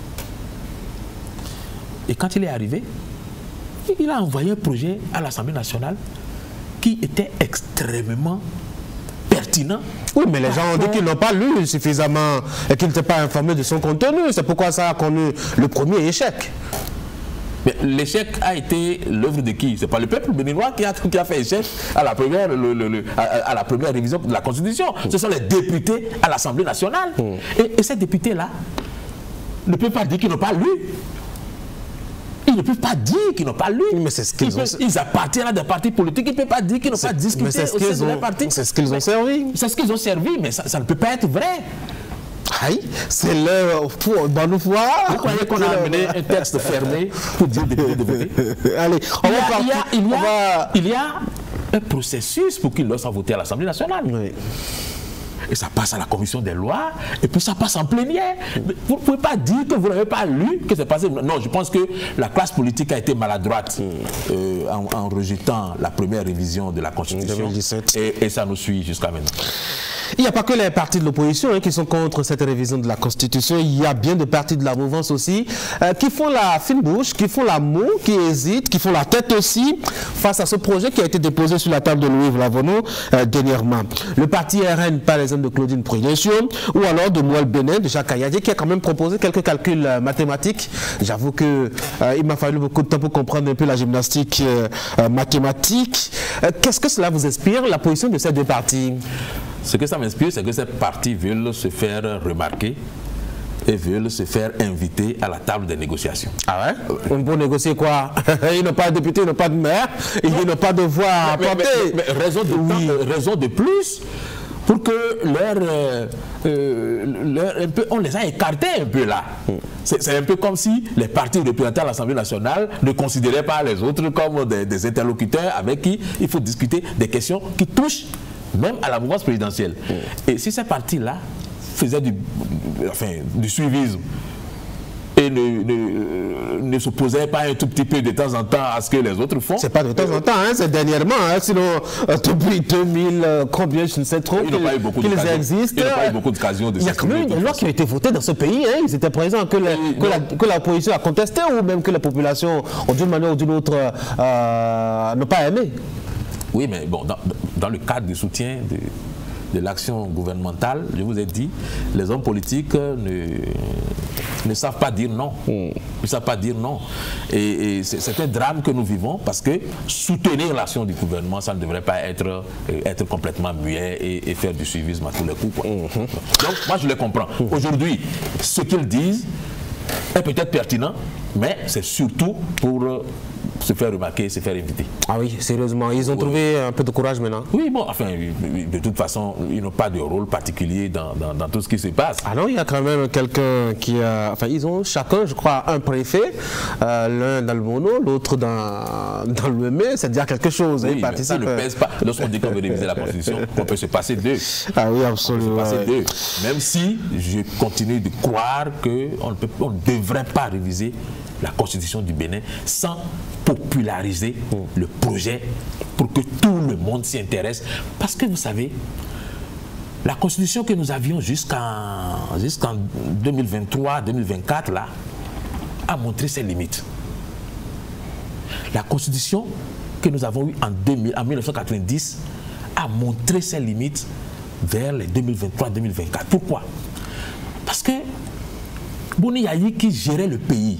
Et quand il est arrivé, il a envoyé un projet à l'Assemblée nationale qui était extrêmement pertinent. Oui, mais les gens ont dit qu'ils n'ont pas lu suffisamment et qu'ils n'étaient pas informés de son contenu. C'est pourquoi ça a connu le premier échec. Mais l'échec a été l'œuvre de qui? C'est pas le peuple béninois qui a fait échec à la première révision de la Constitution. Ce sont les députés à l'Assemblée nationale. Et ces députés-là ne peuvent pas dire qu'ils n'ont pas lu. Ils ne peuvent pas dire qu'ils n'ont pas lu. Mais c'est ce qu'ils ont. Ils appartiennent à des partis politiques. Ils ne peuvent pas dire qu'ils n'ont pas discuté au sein de leur parti. C'est ce qu'ils ont servi. C'est ce qu'ils ont servi, mais ça ne peut pas être vrai. Aïe, c'est l'heure pour Banoufoua. Vous croyez qu'on a amené un texte fermé pour dire de voter? Allez, il y a un processus pour qu'il leur soit voté à l'Assemblée nationale. Oui. Et ça passe à la commission des lois, et puis ça passe en plénière. Vous ne pouvez pas dire que vous n'avez pas lu, que c'est passé. Non, je pense que la classe politique a été maladroite en rejetant la première révision de la Constitution. 2017. Et ça nous suit jusqu'à maintenant. Il n'y a pas que les partis de l'opposition qui sont contre cette révision de la Constitution. Il y a bien des partis de la mouvance aussi qui font la fine bouche, qui font la moue, qui hésitent, qui font la tête aussi face à ce projet qui a été déposé sur la table de Louis Vlavono dernièrement. Le parti RN, par exemple, de Claudine Prudencio, ou alors de Mouel Benin, de Jacques Kayadé, qui a quand même proposé quelques calculs mathématiques. J'avoue que il m'a fallu beaucoup de temps pour comprendre un peu la gymnastique mathématique. Qu'est-ce que cela vous inspire, la position de ces deux partis? Ce que ça m'inspire, c'est que ces partis veulent se faire remarquer et veulent se faire inviter à la table des négociations. Ah ouais? Pour négocier quoi? Ils n'ont pas de député, ils n'ont pas de maire, ils n'ont pas de voix à porter. Mais raison de plus pour que on les a écartés un peu là. C'est un peu comme si les partis représentés à l'Assemblée nationale ne considéraient pas les autres comme des interlocuteurs avec qui il faut discuter des questions qui touchent même à la mouvance présidentielle. Et si ces partis-là faisaient du suivisme et ne s'opposaient pas un tout petit peu de temps en temps à ce que les autres font. C'est pas de temps en temps, c'est dernièrement. Sinon, depuis 2000, combien, je ne sais trop, qu'ils existent. Il n'y a pas eu beaucoup d'occasions de s'exprimer. Il y a quand même une loi qui a été votée dans ce pays. Ils étaient présents, que l'opposition a contesté ou même que la population, d'une manière ou d'une autre, n'a pas aimé. Oui, mais bon, dans le cadre du soutien de l'action gouvernementale, je vous ai dit, les hommes politiques ne savent pas dire non. Ils ne savent pas dire non. Et c'est un drame que nous vivons parce que soutenir l'action du gouvernement, ça ne devrait pas être complètement muet et faire du suivisme à tous les coups, quoi. Donc, moi, je les comprends. Aujourd'hui, ce qu'ils disent est peut-être pertinent, mais c'est surtout pour se faire remarquer, se faire inviter. Ah oui, sérieusement, ils ont trouvé un peu de courage maintenant. Oui, bon, enfin, de toute façon, ils n'ont pas de rôle particulier dans tout ce qui se passe. Ah non, il y a quand même quelqu'un qui a... Enfin, ils ont chacun, je crois, un préfet, l'un dans le mono, l'autre dans le mais, c'est dire quelque chose. Oui, mais ça ne pèse pas. Lorsqu'on dit qu'on veut réviser la Constitution, on peut se passer d'eux. Ah oui, absolument. On peut se passer d'eux. Même si je continue de croire qu'on ne devrait pas réviser la Constitution du Bénin sans populariser le projet pour que tout le monde s'y intéresse. Parce que vous savez, la Constitution que nous avions jusqu'en 2023-2024 là, a montré ses limites. La Constitution que nous avons eue en 1990 a montré ses limites vers les 2023-2024. Pourquoi? Parce que Boni Yayi, qui gérait le pays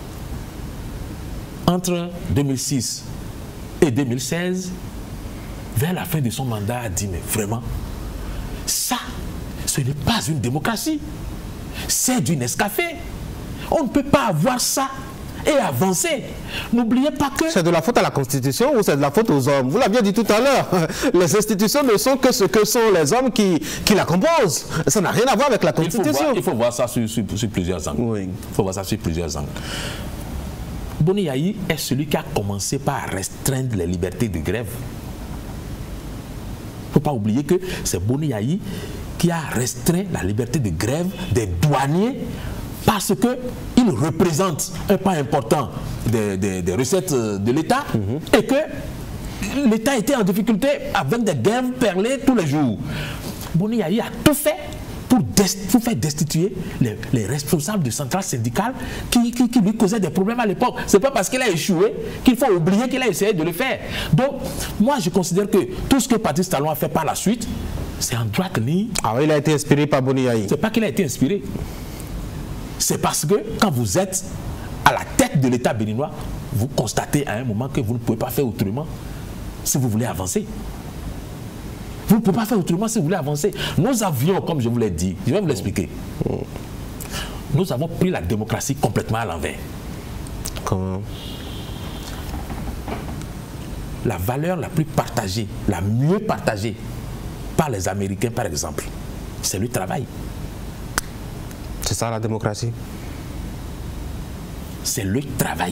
entre 2006 et 2016, vers la fin de son mandat, a dit, mais vraiment, ça, ce n'est pas une démocratie, c'est du Nescafé. On ne peut pas avoir ça et avancer. N'oubliez pas que... C'est de la faute à la Constitution ou c'est de la faute aux hommes? Vous l'aviez dit tout à l'heure, les institutions ne sont que ce que sont les hommes qui la composent. Ça n'a rien à voir avec la Constitution. Il faut voir ça sur plusieurs angles. Oui. Il faut voir ça sur plusieurs angles. Boni Yayi est celui qui a commencé par restreindre les libertés de grève. Il ne faut pas oublier que c'est Boni Yayi qui a restreint la liberté de grève des douaniers parce qu'il représente un pas important des recettes de l'État et que l'État était en difficulté avec des grèves perlées tous les jours. Boni Yayi a tout fait pour faire destituer les responsables de centrales syndicales qui lui causaient des problèmes à l'époque. Ce n'est pas parce qu'il a échoué qu'il faut oublier qu'il a essayé de le faire. Donc, moi, je considère que tout ce que Patrice Talon a fait par la suite, c'est en droite ligne. Ah oui, il a été inspiré par Boni Yayi. Ce n'est pas qu'il a été inspiré. C'est parce que quand vous êtes à la tête de l'État béninois, vous constatez à un moment que vous ne pouvez pas faire autrement si vous voulez avancer. Vous ne pouvez pas faire autrement si vous voulez avancer. Nous avions, comme je vous l'ai dit, je vais vous l'expliquer. Nous avons pris la démocratie complètement à l'envers. Comment? La valeur la plus partagée, la mieux partagée par les Américains, par exemple, c'est le travail. C'est ça la démocratie? C'est le travail.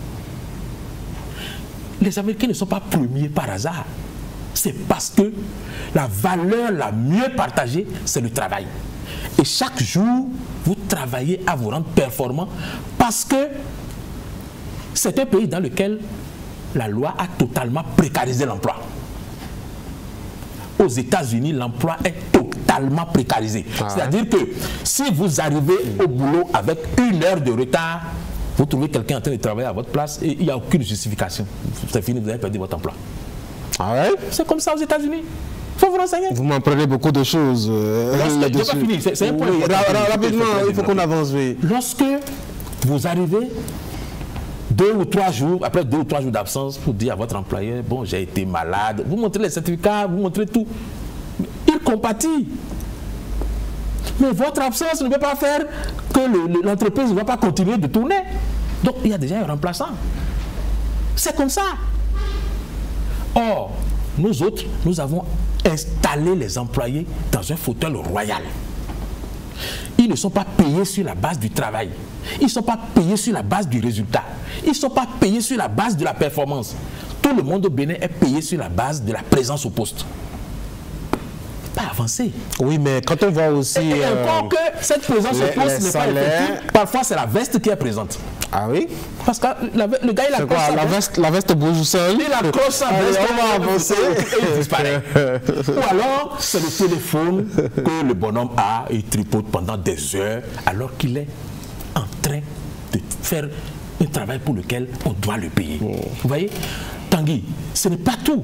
Les Américains ne sont pas premiers par hasard. C'est parce que la valeur la mieux partagée, c'est le travail. Et chaque jour, vous travaillez à vous rendre performant parce que c'est un pays dans lequel la loi a totalement précarisé l'emploi. aux États-Unis, l'emploi est totalement précarisé. C'est-à-dire que si vous arrivez au boulot avec 1 heure de retard, vous trouvez quelqu'un en train de travailler à votre place et il n'y a aucune justification. C'est fini, vous avez perdu votre emploi. Ah ouais? C'est comme ça aux États-Unis. Il faut vous renseigner. Vous m'apprenez beaucoup de choses. Je n'ai pas fini. C'est un point. Rapidement, il faut qu'on avance. Oui. Lorsque vous arrivez 2 ou 3 jours, après 2 ou 3 jours d'absence, pour dire à votre employeur, bon, j'ai été malade, vous montrez les certificats, vous montrez tout. Il compatit. Mais votre absence ne peut pas faire que l'entreprise ne va pas continuer de tourner. Donc, il y a déjà un remplaçant. C'est comme ça. Or, nous autres, nous avons installé les employés dans un fauteuil royal. Ils ne sont pas payés sur la base du travail. Ils ne sont pas payés sur la base du résultat. Ils ne sont pas payés sur la base de la performance. Tout le monde au Bénin est payé sur la base de la présence au poste. Pas avancé. Oui, mais quand on voit aussi... Et encore que cette présence au poste n'est pas effective. Parfois, c'est la veste qui est présente. Ah oui? Parce que le gars, il a la veste bouge seule. Il a croche sa veste, on va avancer. Et il disparaît. Ou alors, c'est le téléphone que le bonhomme a et il tripote pendant des heures alors qu'il est en train de faire un travail pour lequel on doit le payer. Vous voyez? Tanguy, ce n'est pas tout.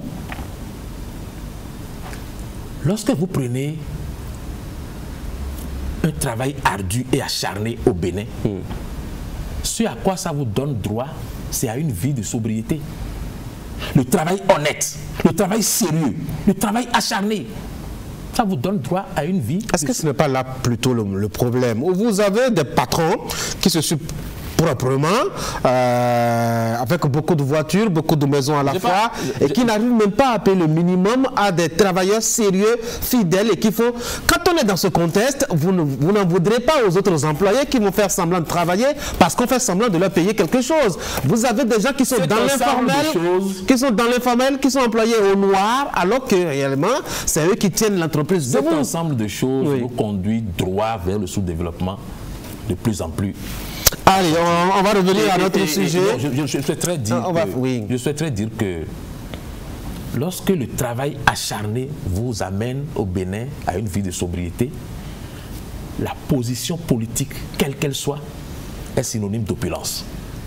Lorsque vous prenez un travail ardu et acharné au Bénin, ce à quoi ça vous donne droit, c'est à une vie de sobriété. Le travail honnête, le travail sérieux, le travail acharné, ça vous donne droit à une vie. Est-ce que ce n'est pas là plutôt le problème? Vous avez des patrons qui se supportent proprement, avec beaucoup de voitures, beaucoup de maisons à la fois, et qui n'arrivent même pas à payer le minimum à des travailleurs sérieux, fidèles, et qui font... Quand on est dans ce contexte, vous n'en voudrez pas aux autres employés qui vont faire semblant de travailler parce qu'on fait semblant de leur payer quelque chose. Vous avez des gens qui sont dans l'informel, qui sont employés au noir, alors que réellement, c'est eux qui tiennent l'entreprise debout. Cet ensemble de choses nous conduit droit vers le sous-développement de plus en plus. Allez, on va revenir à notre sujet. Je souhaiterais dire que lorsque le travail acharné vous amène au Bénin à une vie de sobriété, la position politique, quelle qu'elle soit, est synonyme d'opulence.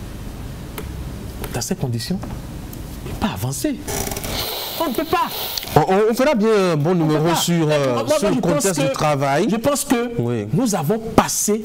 Dans ces conditions, on ne peut pas avancer. On ne peut pas. On fera bien un bon numéro sur le contexte du travail. Je pense que nous avons passé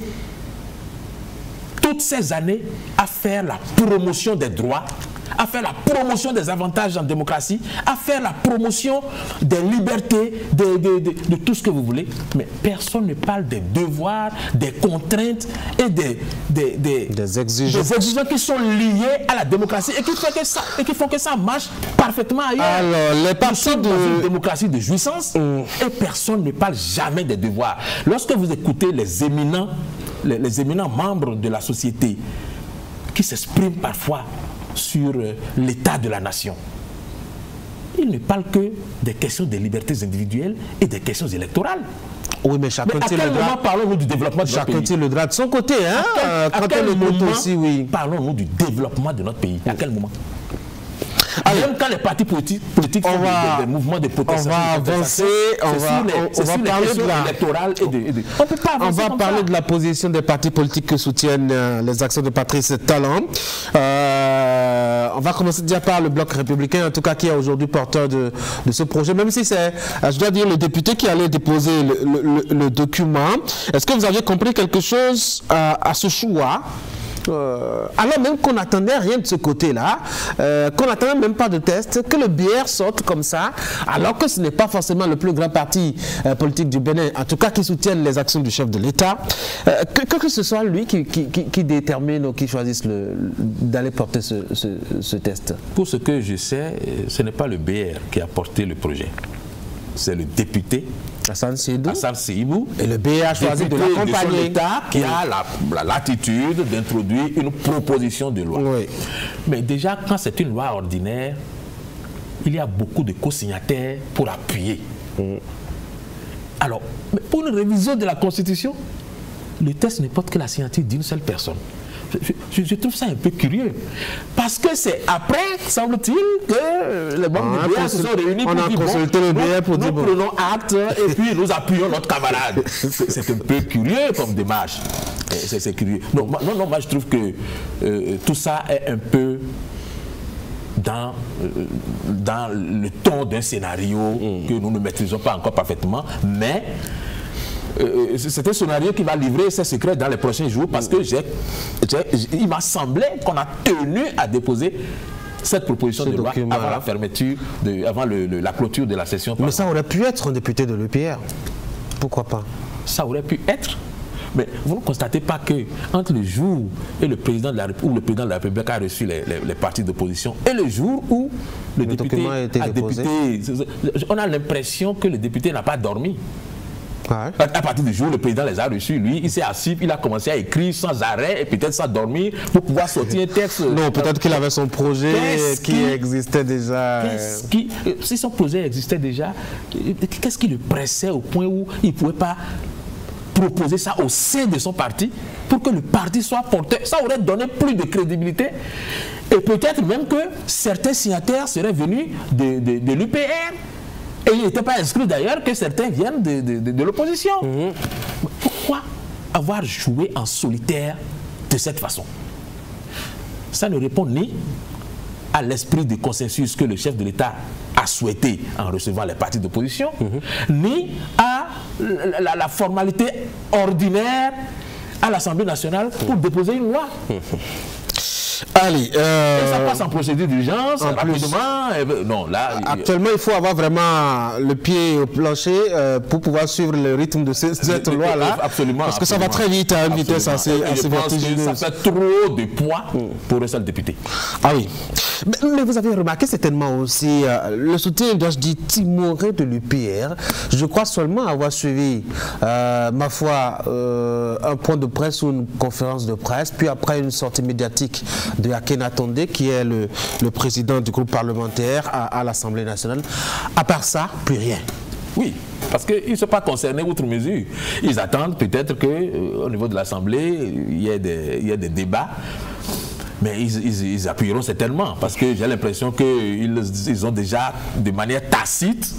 toutes ces années à faire la promotion des droits, à faire la promotion des avantages en démocratie, à faire la promotion des libertés, de tout ce que vous voulez. Mais personne ne parle des devoirs, des contraintes et des exigences qui sont liées à la démocratie et qui font que ça marche parfaitement ailleurs. Alors, les partis dans une démocratie de jouissance et personne ne parle jamais des devoirs. Lorsque vous écoutez les éminents membres de la société qui s'expriment parfois sur l'état de la nation, ils ne parlent que des questions des libertés individuelles et des questions électorales. Oui, mais chacun tire le droit. Parlons-nous du développement de notre pays. Chacun tire le droit de son côté. Hein? À quel moment parlons-nous du développement de notre pays? À quel moment? Même quand les partis politiques font des mouvements de protestation, on va avancer, on va parler de électorale on va parler de la position des partis politiques qui soutiennent les actions de Patrice Talon. On va commencer déjà par le bloc républicain, en tout cas qui est aujourd'hui porteur de ce projet, même si c'est, je dois dire, le député qui allait déposer le document. Est-ce que vous aviez compris quelque chose à ce choix? Alors même qu'on n'attendait rien de ce côté-là, qu'on n'attendait même pas de test, que le BR sorte comme ça, alors que ce n'est pas forcément le plus grand parti politique du Bénin, en tout cas qui soutienne les actions du chef de l'État, que ce soit lui qui détermine ou qui choisisse d'aller porter ce test. Pour ce que je sais, ce n'est pas le BR qui a porté le projet, c'est le député Hassan Seibou, et le BA a choisi de l'accompagner, qui a la latitude d'introduire une proposition de loi. Oui. Mais déjà, quand c'est une loi ordinaire, il y a beaucoup de co-signataires pour appuyer. Alors, pour une révision de la Constitution, le test ne porte que la signature d'une seule personne. Je trouve ça un peu curieux. Parce que c'est après, semble-t-il, que les membres du BR se sont réunis pour dire nous prenons acte et puis nous appuyons notre camarade. C'est un peu curieux comme démarche. C'est curieux. Donc, non, moi je trouve que tout ça est un peu dans le ton d'un scénario que nous ne maîtrisons pas encore parfaitement, mais c'est un scénario qui va livrer ses secrets dans les prochains jours parce que il m'a semblé qu'on a tenu à déposer cette proposition de loi avant la fermeture, avant la clôture de la session. Mais ça aurait pu être un député de l'EPR. Pourquoi pas? Ça aurait pu être. Mais vous ne constatez pas que entre le jour où le président de la République a reçu les partis d'opposition et le jour où le député a déposé, on a l'impression que le député n'a pas dormi. Ouais. À partir du jour où le président les a reçus, lui, il s'est assis, il a commencé à écrire sans arrêt et peut-être sans dormir pour pouvoir sortir un texte. Non, peut-être qu'il avait son projet qui existait déjà. Si son projet existait déjà, qu'est-ce qui le pressait au point où il ne pouvait pas proposer ça au sein de son parti pour que le parti soit porteur? Ça aurait donné plus de crédibilité et peut-être même que certains signataires seraient venus de l'UPR. Et il n'était pas inscrit d'ailleurs que certains viennent de l'opposition. Pourquoi avoir joué en solitaire de cette façon? Ça ne répond ni à l'esprit de consensus que le chef de l'État a souhaité en recevant les partis d'opposition, ni à la formalité ordinaire à l'Assemblée nationale pour déposer une loi. Allez, ça passe en procédure d'urgence, rapidement. Non, là, actuellement, il faut avoir vraiment le pied au plancher pour pouvoir suivre le rythme de cette loi-là. Absolument. Parce que ça va très vite à une vitesse assez vertigineuse. Ça fait trop de poids pour un seul député. Ah oui. Mais vous avez remarqué certainement aussi le soutien, dois-je dire, timoré de l'UPR. Je crois seulement avoir suivi, ma foi, un point de presse ou une conférence de presse, puis après une sortie médiatique de Akhenatonde, qui est le président du groupe parlementaire à l'Assemblée nationale. À part ça, plus rien. Oui, parce qu'ils ne sont pas concernés outre mesure. Ils attendent peut-être qu'au niveau de l'Assemblée, il y ait des débats. Mais ils appuieront certainement, parce que j'ai l'impression qu'ils ont déjà, de manière tacite,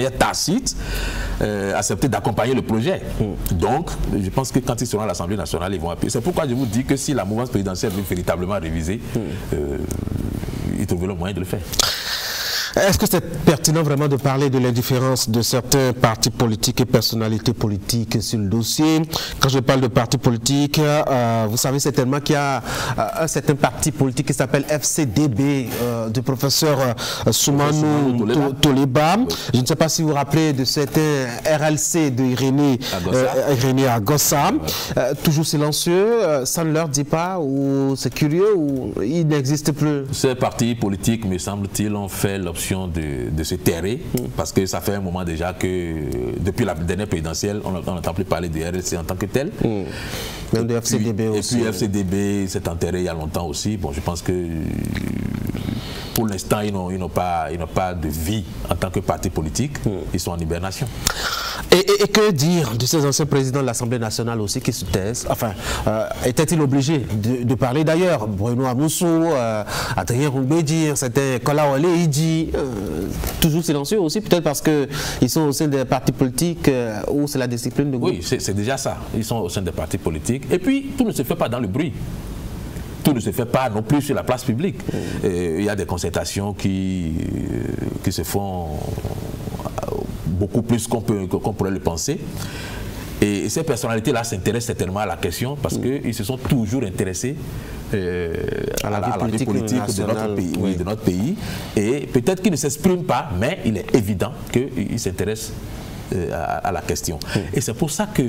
accepté d'accompagner le projet. Donc, je pense que quand ils seront à l'Assemblée nationale, ils vont appuyer. C'est pourquoi je vous dis que si la mouvance présidentielle veut véritablement réviser, ils trouveront le moyen de le faire. Est-ce que c'est pertinent vraiment de parler de l'indifférence de certains partis politiques et personnalités politiques sur le dossier? Quand je parle de partis politiques, vous savez certainement qu'il y a un certain parti politique qui s'appelle FCDB du professeur Soumanou Toleba. Oui. Je ne sais pas si vous vous rappelez de certain RLC de Irénée Agossa. Toujours silencieux, ça ne leur dit pas, ou c'est curieux, ou il n'existe plus? Ces partis politiques, me semble-t-il, ont fait l'option de se terrer, parce que ça fait un moment déjà que depuis la dernière présidentielle, on n'entend plus parler de RLC en tant que tel. Même de FCDB aussi. Et puis FCDB s'est enterré il y a longtemps aussi. Bon, je pense que pour l'instant, ils n'ont pas de vie en tant que parti politique. Ils sont en hibernation. Et que dire de ces anciens présidents de l'Assemblée nationale aussi qui se taisent? Enfin, était-il obligé de parler d'ailleurs? Bruno Amoussou, Adrien Roumbédir, c'était Kola Olé Idi, toujours silencieux aussi, peut-être parce qu'ils sont au sein des partis politiques où c'est la discipline de groupe. Oui, c'est déjà ça. Ils sont au sein des partis politiques. Et puis, tout ne se fait pas dans le bruit. Tout ne se fait pas non plus sur la place publique. Il y a des concertations qui se font beaucoup plus qu'on pourrait le penser. Et ces personnalités-là s'intéressent certainement à la question parce qu'ils se sont toujours intéressés à la vie politique de notre pays. Et peut-être qu'ils ne s'expriment pas, mais il est évident qu'ils s'intéressent à la question. Et c'est pour ça que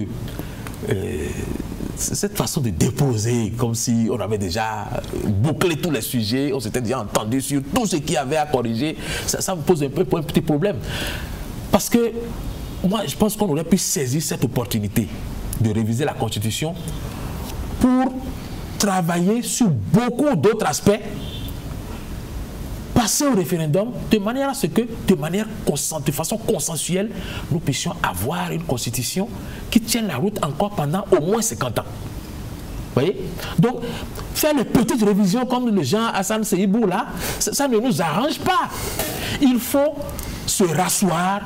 cette façon de déposer, comme si on avait déjà bouclé tous les sujets, on s'était déjà entendu sur tout ce qu'il y avait à corriger, ça me pose un petit problème. Parce que moi, je pense qu'on aurait pu saisir cette opportunité de réviser la Constitution pour travailler sur beaucoup d'autres aspects, passer au référendum de manière à ce que, de façon consensuelle, nous puissions avoir une Constitution qui tienne la route encore pendant au moins 50 ans. voyez? Donc, faire les petites révisions comme le Jean Hassan Seibou là, ça ne nous arrange pas. Il faut se rasseoir,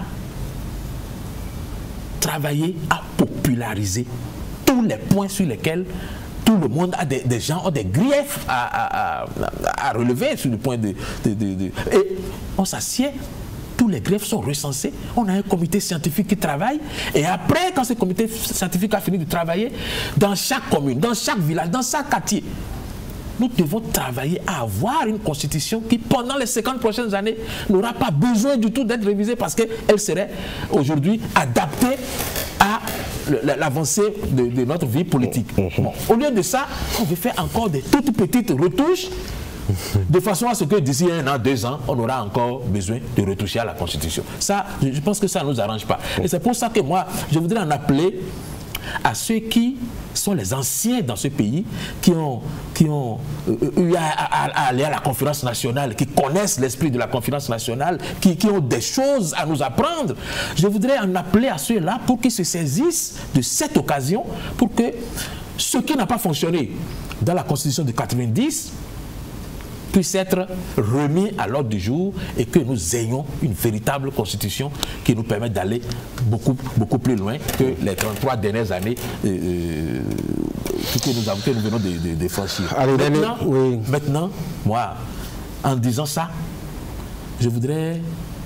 travailler à populariser tous les points sur lesquels tout le monde a des gens ont des griefs à relever sur le point de et on s'assied, tous les griefs sont recensés, on a un comité scientifique qui travaille, et après, quand ce comité scientifique a fini de travailler, dans chaque commune, dans chaque village, dans chaque quartier, nous devons travailler à avoir une constitution qui, pendant les 50 prochaines années, n'aura pas besoin du tout d'être révisée parce qu'elle serait aujourd'hui adaptée à l'avancée de notre vie politique. Bon, au lieu de ça, on veut faire encore des toutes petites retouches de façon à ce que d'ici 1 an, 2 ans, on aura encore besoin de retoucher à la Constitution. Ça, je pense que ça ne nous arrange pas. Et c'est pour ça que moi, je voudrais en appeler à ceux qui sont les anciens dans ce pays, qui ont eu à aller à la conférence nationale, qui connaissent l'esprit de la conférence nationale, qui ont des choses à nous apprendre. Je voudrais en appeler à ceux-là pour qu'ils se saisissent de cette occasion, pour que ce qui n'a pas fonctionné dans la Constitution de 90 puisse être remis à l'ordre du jour et que nous ayons une véritable constitution qui nous permette d'aller beaucoup plus loin que les 33 dernières années que nous venons de franchir. Maintenant, moi, en disant ça, je voudrais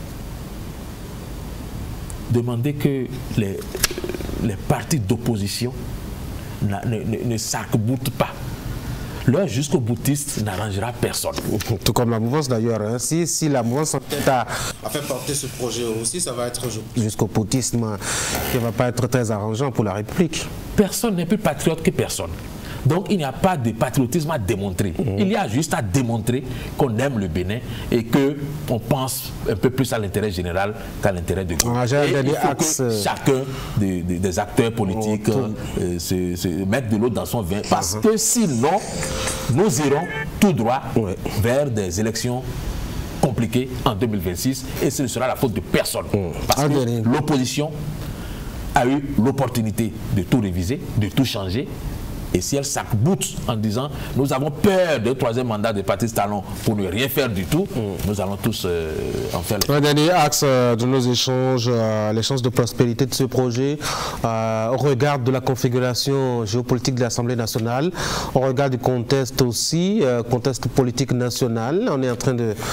demander que les partis d'opposition ne s'arc-boutent pas. L'heure jusqu'au boutiste n'arrangera personne. Tout comme la mouvance d'ailleurs. Hein. Si la mouvance s'entête à faire porter ce projet aussi, ça va être jusqu'au boutisme qui ne va pas être très arrangeant pour la République. Personne n'est plus patriote que personne. Donc il n'y a pas de patriotisme à démontrer. Il y a juste à démontrer qu'on aime le Bénin et qu'on pense un peu plus à l'intérêt général qu'à l'intérêt de groupe. Il faut que chacun des acteurs politiques se mette de l'eau dans son vin. Parce que sinon, nous irons tout droit vers des élections compliquées en 2026 et ce ne sera la faute de personne. Parce que l'opposition a eu l'opportunité de tout réviser, de tout changer. Et si elle s'arc-boute en disant nous avons peur d'un 3e mandat de Patrice Talon pour ne rien faire du tout, nous allons tous en faire. Un dernier axe de nos échanges, les chances de prospérité de ce projet, au regard de la configuration géopolitique de l'Assemblée nationale, au regard du contexte aussi, contexte politique national. On est en train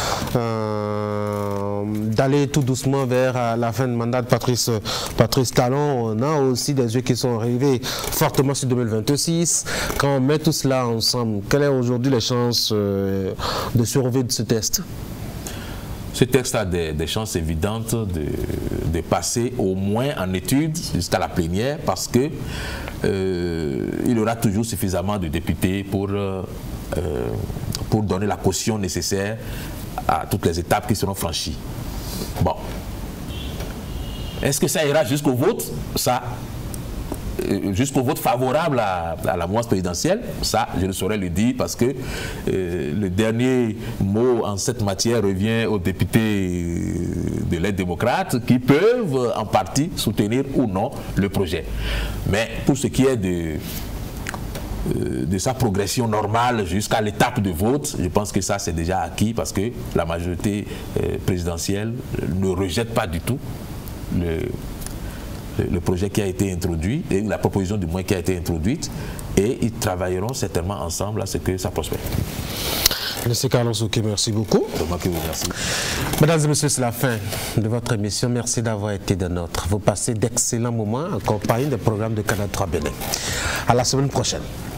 d'aller tout doucement vers la fin de mandat de Patrice Talon. On a aussi des yeux qui sont arrivés fortement sur 2026. Quand on met tout cela ensemble, quelles sont aujourd'hui les chances de survie de ce texte? Ce texte a des chances évidentes de passer au moins en étude jusqu'à la plénière parce que il y aura toujours suffisamment de députés pour donner la caution nécessaire à toutes les étapes qui seront franchies. Bon. Est-ce que ça ira jusqu'au vote? Jusqu'au vote favorable à la mouvance présidentielle, ça je ne saurais le dire parce que le dernier mot en cette matière revient aux députés de l'aide démocrate qui peuvent en partie soutenir ou non le projet. Mais pour ce qui est de sa progression normale jusqu'à l'étape de vote, je pense que ça c'est déjà acquis parce que la majorité présidentielle ne rejette pas du tout le projet qui a été introduit, et la proposition du moins qui a été introduite, et ils travailleront certainement ensemble à ce que ça prospère. Monsieur Carlos Souké, merci beaucoup. C'est moi qui vous remercie. Mesdames et messieurs, c'est la fin de votre émission. Merci d'avoir été des nôtres. Vous passez d'excellents moments en compagnie des programmes de Canal 3 Bénin. À la semaine prochaine.